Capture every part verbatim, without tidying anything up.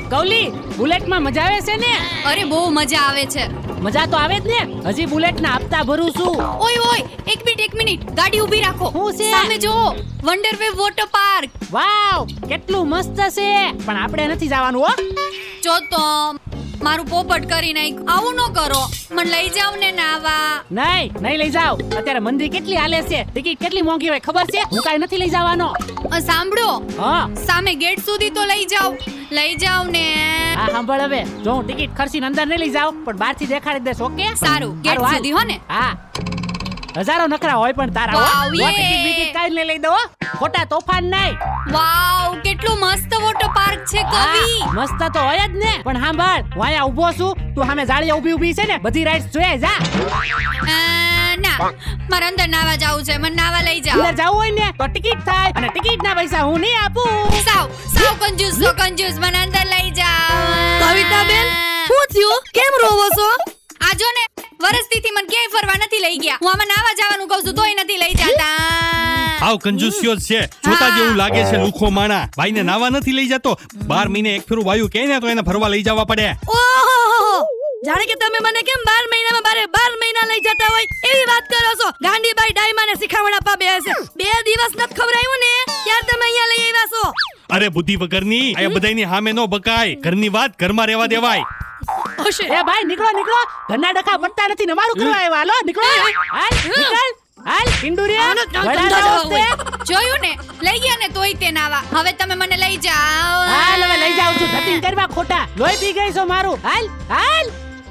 કૌલી, બુલેટમાં મજા આવે છે ને? અરે બહુ મજા આવે છે. મજા તો આવે જ ને. હજી બુલેટના હપ્તા ભરું છું. ઓય ઓય, એક મિનિટ એક મિનિટ, ગાડી ઊભી રાખો. હું છે? સામે જો, વન્ડરવેવ વોટર પાર્ક. વાવ, કેટલું મસ્ત છે. પણ આપણે નથી જવાનું હો. જો તો મારું પોપટ કરી નાખ. આવું ન કરો, મને લઈ જાવ ને નાવા. નહીં, નહીં લઈ જાવ. અત્યારે મંદી કેટલી હાલે છે, ટિકિટ કેટલી મોંઘી હોય ખબર છે? હું કાઈ નથી લઈ જવાનો. સાંભળો, હા, સામે ગેટ સુધી તો લઈ જાવ. લઈ જાવ ને. હા સાંભળ, હવે જો હું ટિકિટ ખર્ચીને અંદર નહીં લઈ જાવ, પણ બહારથી દેખાડી દઈશ. ઓકે? સારું, ગેટ સુધી હો ને. હા, હજારો નખરા હોય પણ તારા હો. ટિકિટ બિકિટ કાઈ નહીં લઈ દો, ખોટા તોફાન નહીં. વાવ, કેટલું મસ્ત વોટર પાર્ક છે કવિ. મસ્ત તો હોય જ ને, પણ સાંભળ, હું અહીંયા ઊભો છું, તું સામે જાળી ઊભી ઊભી છે ને, બધી રાઈડ્સ જોઈ જા. ના, મારે અંદર નાવા જાવું છે, મને નાવા લઈ જાવ. અંદર જાવું હોય ને તો ટિકિટ થાય, અને ટિકિટ ના પૈસા હું નહીં આપું. સાવ સાવ કંજૂસ છો કંજૂસ, મને અંદર લઈ જાવ. કવિતા બેન, શું થયું? કેમ રોવો છો? આ જો ને, વરસથી મને ક્યાંય ફરવા નથી લઈ ગયા. હું આમાં નાવા જવાનું કહું છું તોય નથી લઈ જતા. આવ કંજૂસિયો જ છે. જોતા જેવું લાગે છે લુખો માણા. ભાઈને નાવા નથી લઈ જતો. બાર મહિને એક ફેરું વાયુ કહે ને તો એને ફરવા લઈ જવા પડે. ઓહો, જાણે કે તમે મને કેમ બાર મહિનામાં બારે બાર મહિના લઈ જતા હોય એવી વાત કરો છો. ગાંડીબાઈ ડાયમાને શીખામણ આપવા બેસે. બે દિવસ નથી ખવરાયું ને, ત્યાં તમે અહીંયા લઈ આવ્યા છો. અરે બુદ્ધિ વગરની, આ બધાયની સામે નો બકાય. ઘરની વાત ઘરમાં રહેવા દેવાય. એ ભાઈ નીકળો નીકળો, ઘરના ડખા પડતા નથી ને મારું કરવા આવ્યા. હાલો નીકળો, હાલ નીકળ, હાલ પિંડુરિયા. જોયું ને, લઈ ગયા ને તોય તે નાવા. હવે તમે મને લઈ જાઓ. હાલ હવે લઈ જાઉં છું. ધતિંગ કરવા ખોટા લોહી પી ગઈ છો મારું. હાલ હાલ.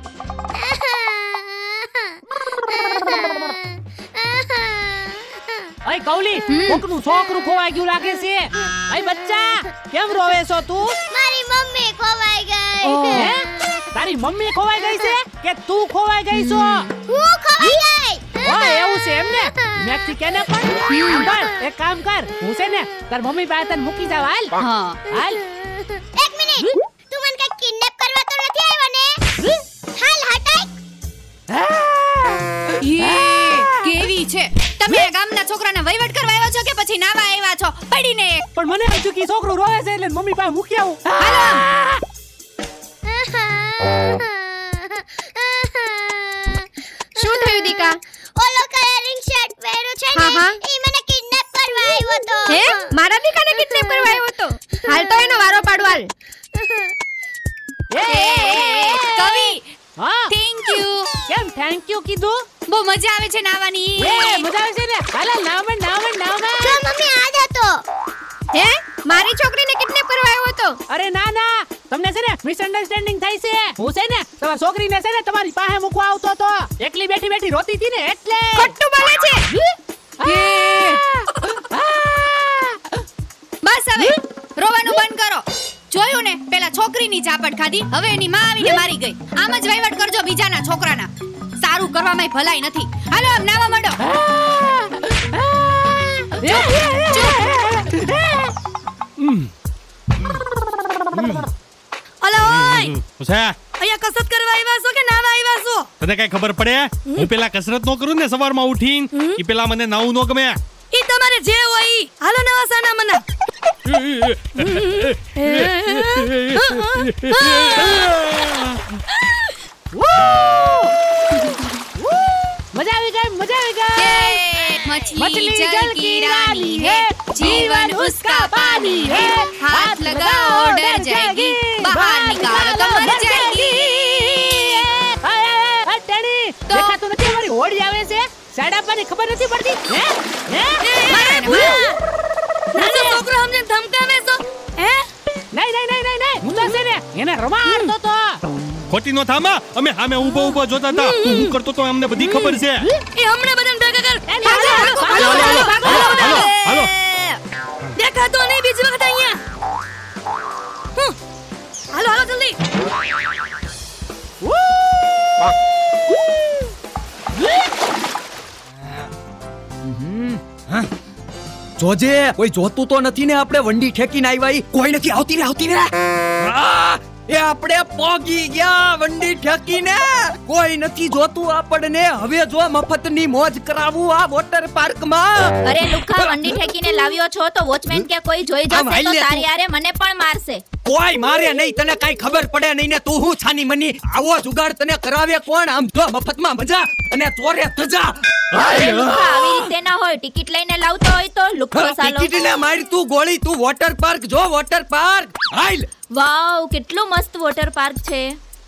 અય કૌલી, કોકનું છોકરું ખોવાઈ ગયું લાગે છે. અય બચ્ચા, કેમ રોવે છો તું? મારી મમ્મી ખોવાઈ ગઈ. હે? તારી મમ્મી ખોવાઈ ગઈ છે કે તું ખોવાઈ ગઈ છો? હું ખોવાઈ ગઈ. ઓય એવું છે એમ ને? મેક્સી કેને પણ સાંભળ, એક કામ કર, હું છે ને તાર મમ્મી પાસે તને મૂકી જાવ. હાલ હા હાલ. એક મિનિટ, તું મને કઈ કિડનેપ કરવા તો નથી આવ્યો ને? હાલ હટાય. કેવી છે તમે? ગામના છોકરાને વહીવટ કરવા આવ્યા છો કે પછી નાવા આવ્યા છો? પડીને પણ મને હજુ કી છોકરું રોવે છે એટલે મમ્મી પાસે મૂકી આવું. હાલો. શું થયું દીકા? ઓલો કલરિંગ શર્ટ પહેર્યો છે ને, ઈ મને કિડનેપ કરવા આવ્યો તો. હે? મારા દીકાને કિડનેપ કરવા આવ્યો તો? હાલ તો એનો વારો પાડો. હાલ. એ કવિ, હા, થેન્ક યુ. કેમ થેન્ક યુ કીધું? બહુ મજા આવે છે નાવાની. એ મજા આવે છે ને. હાલ નાવણ નાવણ નાવણ. જો મમ્મી આ જતો. હે? મારી છોકરીને કિડનેપ કરવા આવ્યો તો? અરે ના ના, તમને છે ને મિસઅન્ડરસ્ટેન્ડિંગ થાય છે. હું છે ને તમારી છોકરીને છે ને તમારી પાસે મૂકવા આવતો તો, એકલી બેઠી બેઠી રોતી હતી ને એટલે. ખોટું બોલે છે. બસ હવે રોવાનું બંધ કરો. જોયું ને, પેલા છોકરીની ઝાપટ ખાધી, હવે એની માં આવીને મારી ગઈ. આમ જ વહીવટ કરજો બીજાના છોકરાના. સારું કરવામાં ભલાઈ નથી. હાલો આમ નાવા માંડો. અલા ઓય, છે અહીંયા કસરત કરવા આવ્યા છો કે નાવા આવ્યા છો? તને કઈ ખબર પડે? હું પેલા કસરત નો કરું ને સવારમાં ઉઠીને, ઈ પેલા મને નાવું નો ગમે. ઈ તમારે જે હોય ઈ. હાલો નવા સાના મના. મજા આવી ગઈ, મજા આવી ગઈ. मछली जल की रानी है, जीवन उसका पानी है, हाथ लगाओ डर जाएगी, बाहर निकालो तो मर जाएगी. ટેણી, દેખાતું નથી અમારી હોડી આવે છે. સાડા પાની ખબર નથી પડતી. હે હે મારે ભૂલ. નાનો છોકરો અમને ધમકાવે છો? હે? નહીં નહીં નહીં નહીં નહીં, હું તો છે ને એને રમાડતો તો. ખોટી નો થામા, અમે સામે ઊભો ઊભો જોતા હતા. તું હું કરતો તો અમને બધી ખબર છે. એ હમણે બધાને ભેગા કર. હાલો હાલો હાલો હાલો હાલો. દેખાતો નહીં બીજી વખત અહીંયા. હાલો હાલો જલ્દી. જોજે, કોઈ જોતું તો નથી ને? આપણે વંડી ઠેકીને આવ્યા. કોઈ નથી. આવતી રે આવતી રે. એ આપણે પોગી ગયા વંડી ઠેકીને. કોઈ નથી જોતું આપણને. હવે જો મફતની મોજ કરાવું આ વોટર પાર્કમાં. અરે લુખા, વંડી ઠેકીને લાવ્યો છો તો વોચમેન કે કોઈ જોઈ જશે તો તારી આરે મને પણ મારશે. કોઈ મારે નહીં, તને કઈ ખબર પડે નહીં ને તું હું છાની મની આવો જુગાડ તને કરાવે કોણ? આમ તો મફતમાં મજા અને ચોરે ધજા. અરે લુખા, આવી રીતે ના હોય. ટિકિટ લઈને લાવતો હોય તો લુખો સાલો. ટિકિટ ને મારી તું ગોળી, તું વોટર પાર્ક જો, વોટર પાર્ક. હાલ વાવ, કેટલું મસ્ત વોટર પાર્ક છે.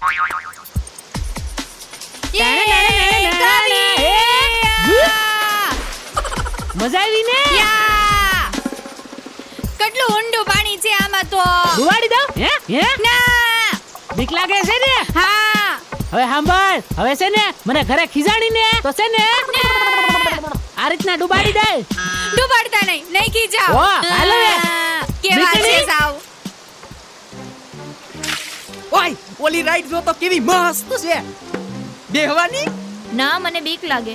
મજા આવી ને? યા! કેટલું ઊંડું પાણી છે આમાં તો. ડુબાડી દઉં? હે હે ના! બીક લાગે છે ને? હા! હવે સાંભળ, હવે છે ને મને ઘરે ખીજાણી ને તો છે ને આ રીતના ડુબાડી દે. ડૂબાડતા નહીં, નહીં કી જાઓ. ઓ, હાલો હવે. કેવા છે નીકળી. સાવ? ઓય ઓલી રાઈડ જો તો કેવી મસ્ત છે. બેહવાની ના, મને બીક લાગે.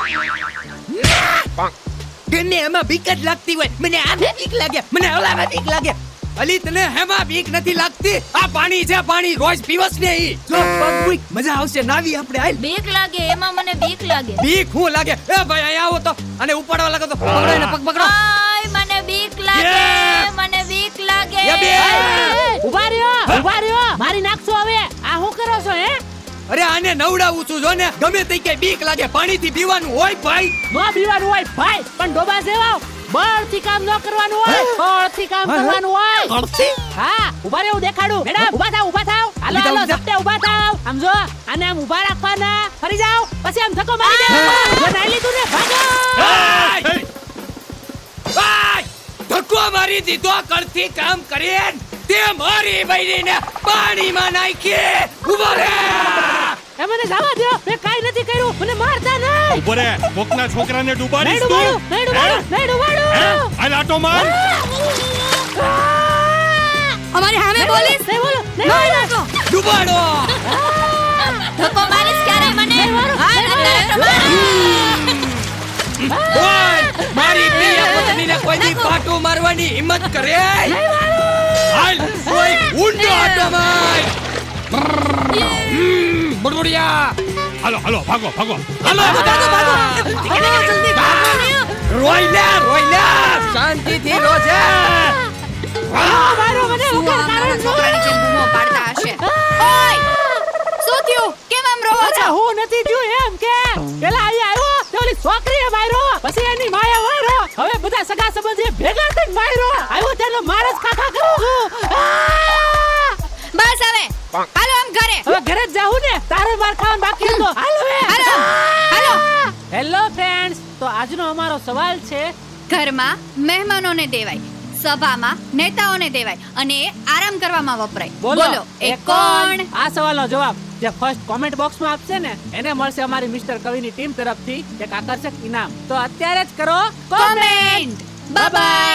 ગમે એમાં બીક જ લાગતી હોય. મને આને બીક લાગે, મને ઓલામાં બીક લાગે. અલી તને હેમાં બીક નથી લાગતી? આ પાણી છે, પાણી રોજ પીવસ ને ઈ. જો પગ મૂક, મજા આવશે નાવી આપણે. હાલ. બીક લાગે, એમાં મને બીક લાગે. બીક હું લાગે? એ ભાઈ અહીંયા આવો તો અને ઉપાડવા લાગો તો પકડો એને, પગ પકડો. આય, મને બીક લાગે, Yeah. મને બીક લાગે. Yeah, બે. ઉભા રહ્યો, ઉભા રહ્યો. મારી નાખશો હવે. આ શું કરો છો હે? અરે આને નવડાવું છું જો ને. ગમે તે કે બીક લાગે, પાણીથી પીવાનું હોય ભાઈ. નો પીવાનું હોય ભાઈ, પણ ડોબા સેવા બળથી કામ ન કરવાનું હોય, બળથી કામ કરવાનું હોય. કળથી? હા, ઉભા રહ્યો, હું દેખાડું. મેડમ ઊભા થાવ, ઊભા થાવ. હાલો ઊભી થાવ, હાલો, ઊભી સત્તે ઊભા થાવ. આમ જો, આને આમ ઊભા રાખવાના. ફરી જાવ, પછી આમ ધક્કો મારી દે. જો નાઈ લીધું ને, ભાગો. ભાઈ! ભાઈ! ધક્કો મારી દીધો કળથી કામ કરીને તે મારી બૈરીને પાણીમાં નાખી. ઊભો રે! એ મને જવા દો, મેં કાઈ નથી કર્યું. મને મારતા નહીં. ઉભો રે, કોકના છોકરાને નહીં ડૂબાડીશ ડુબાડું, તું? નહીં ડુબાડું, નહીં ડુબાડું. હે? હાલ આટો માર. અમારી સામે બોલીશ નહીં બોલો, નહીં નહીં બોલો. નાખો. ડૂબાડો! ધક્કો મારીશ ક્યારે મને? હાલ, અત્યારે તો માર. ઓય! મારી પ્રિય પત્નીને કોઈ દી પાટું મારવાની હિંમત કરે? હાલ! ઓય! ઊંડો આટો માર! હમ, બડબડિયા! હાલો હાલો ભાગો ભાગો. હાલો, ભાગો, ભાગો! જલ્દી ભાગો ને. રોયલે, રોયલે! શાંતિથી રોજે! મારો મને શું વગર આ મારા કારણ છોકરાની જેમ બૂમો પાડતા હશે? ઓય! શું થયું? કેમ આમ રહો છો? અરે હું નથી થયું એમ કે પેલા અહીંયા આવ્યો તો ઓલી છોકરીએ માર્યો, પછી એની માએ માર્યો, હવે બધા સગા સંબંધી ભેગા થઈને માર્યો. આવ્યો ત્યારે મારસ ખાખા કરું છું. આ! બસ હવે હાલો આમ ઘરે. હવે ઘરે જ જાઉં ને, તારે માર ખાવાનું બાકી હતો. હાલો હવે. હાલો હાલો. હેલો ફ્રેન્ડ્સ, તો આજનો અમારો સવાલ છે ઘરમાં મહેમાનોને દેવાય, સભામાં નેતાઓને દેવાય અને એ આરામ કરવામાં વપરાય. બોલો એ કોણ? આ સવાલનો જવાબ જે ફર્સ્ટ કોમેન્ટ બોક્સમાં આપશે ને એને મળશે અમારી મિસ્ટર કવિની ટીમ તરફથી એક આકર્ષક ઇનામ. તો અત્યારે જ કરો કોમેન્ટ. Bye bye.